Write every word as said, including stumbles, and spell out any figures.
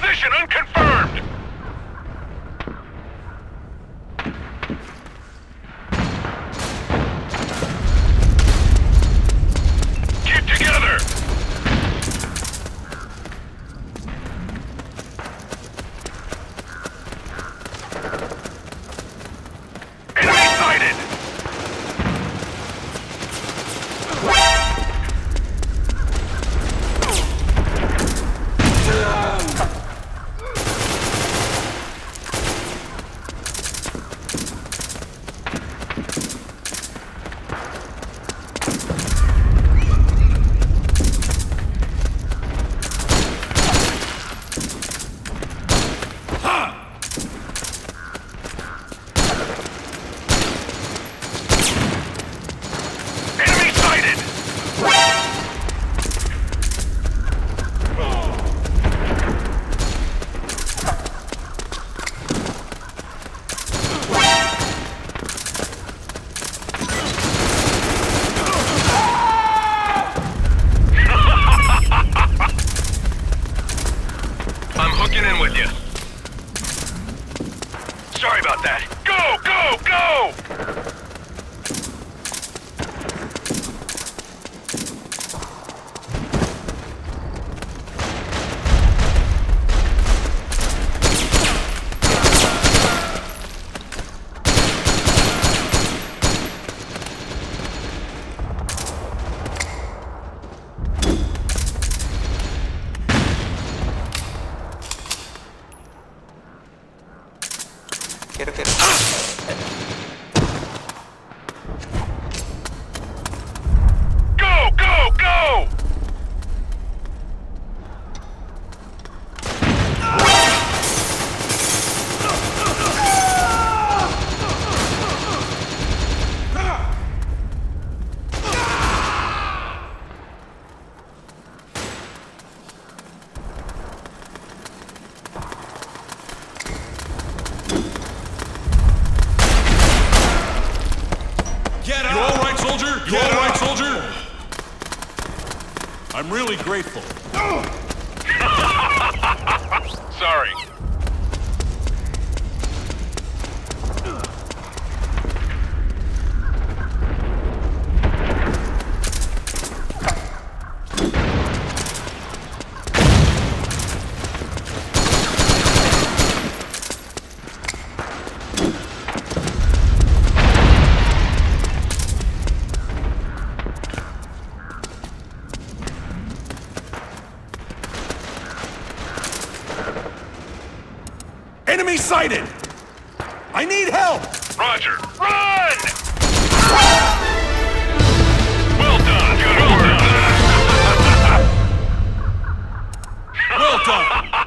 Position unconfirmed! Keep together! Enemy sighted! In with you. Sorry about that. Go, go, go! Quiero, quiero. Go, go, go! Get up! You all right, soldier? You all right, soldier? I'm really grateful. Sorry. Enemy sighted! I need help! Roger. Run! Well done. Good Well done!